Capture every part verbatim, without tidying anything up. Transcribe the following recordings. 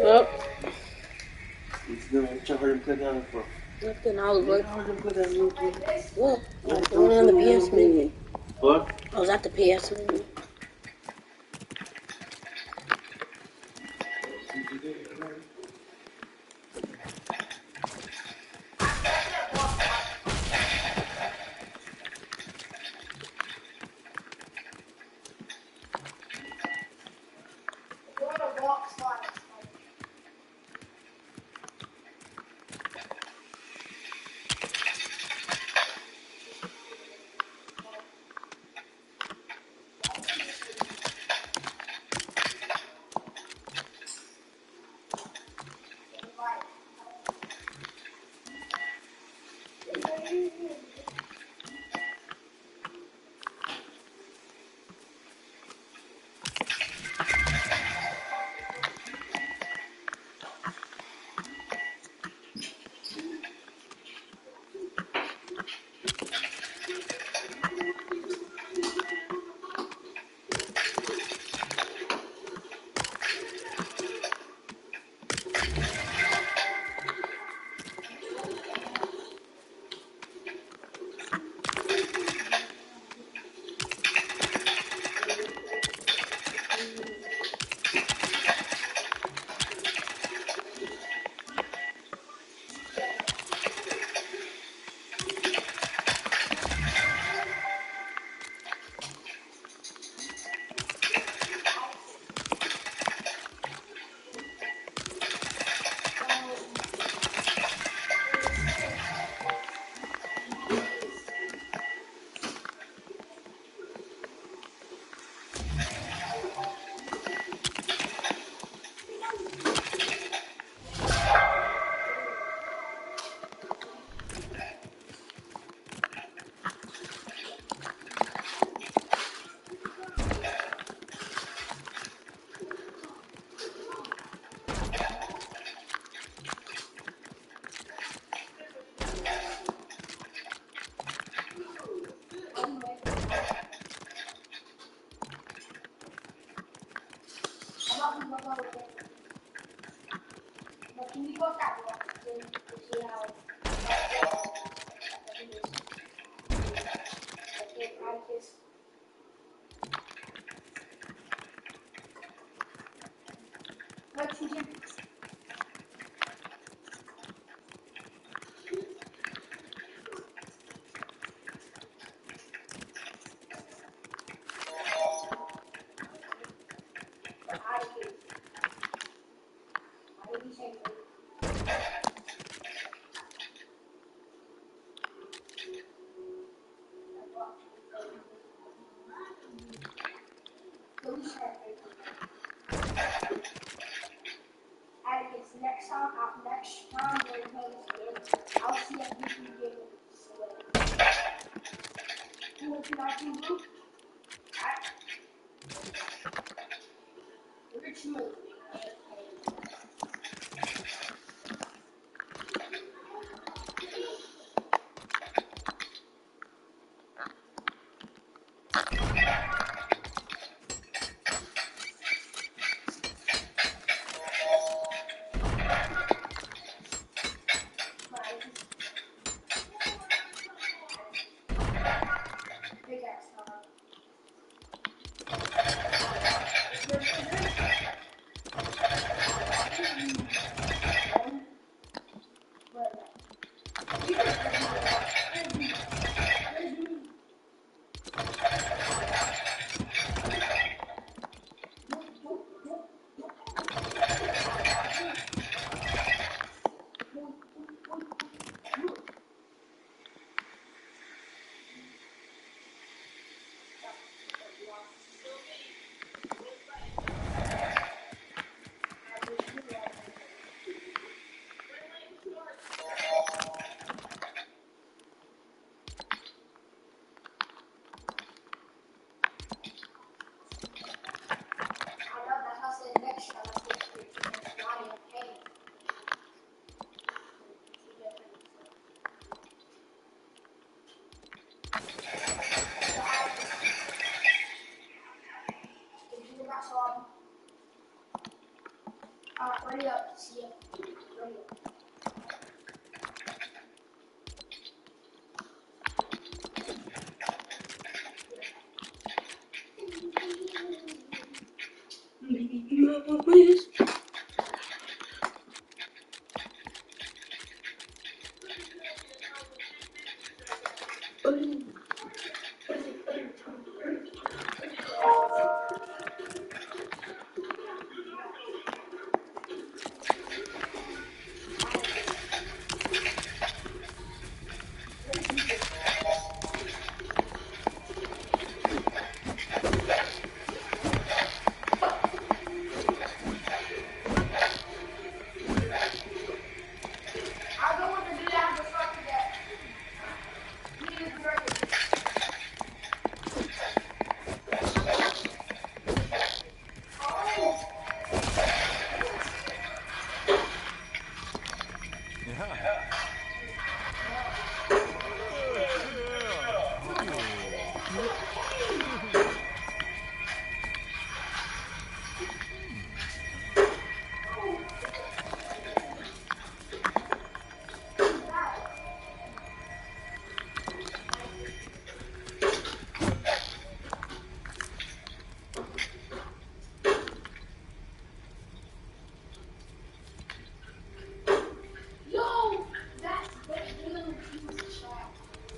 Oh. What you heard him put down for? Nothing, I was What looking. you heard him put down for? What? I was going on the P S menu. What? I was at the P S menu. Next time, next time we're playing this game, I'll see if we can get it. Who would you like to do? Rich move. Big ass time. Uh, ready up. See ya. Ready up. I'll go with the dude out of the truck to get. You need to be ready. Yo, that's the little piece of shot.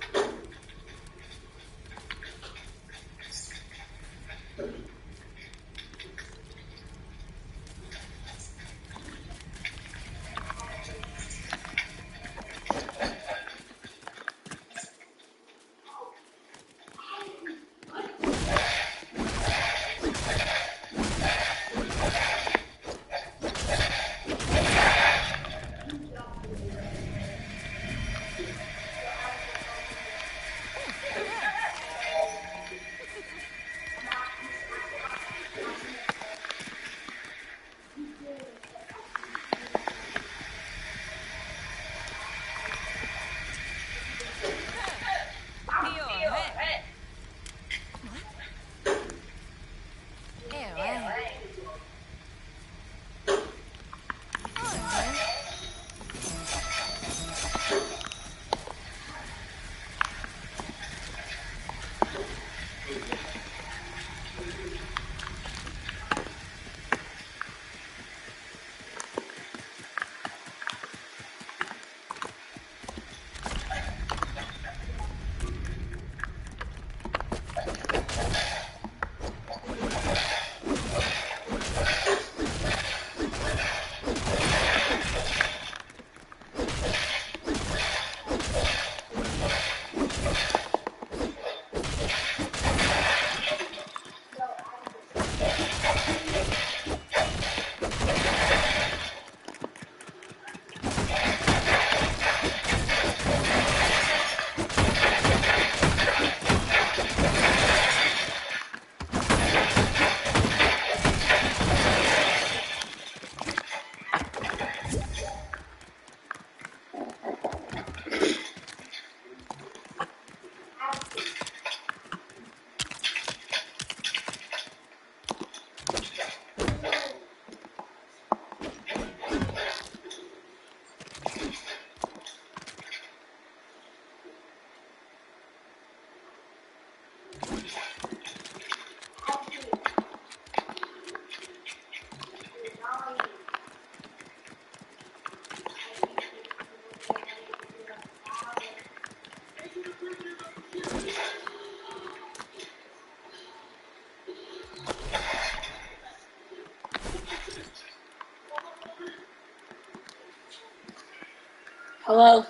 Hello?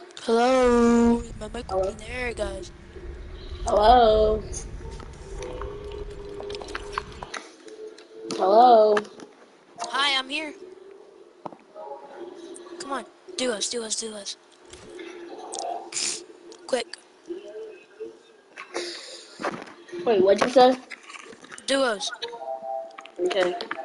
Hello, my mic will Hello? be there, guys. Hello? Hello? Hi, I'm here. Come on, do us, do us, do us. Quick, Wait, what'd you say? do us. Okay.